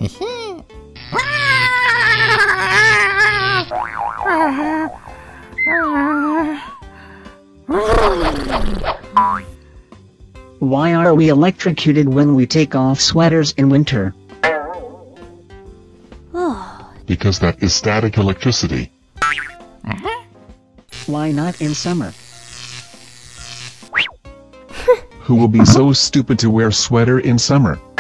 Why are we electrocuted when we take off sweaters in winter? Because that is static electricity. Why not in summer? Who will be so stupid to wear sweater in summer?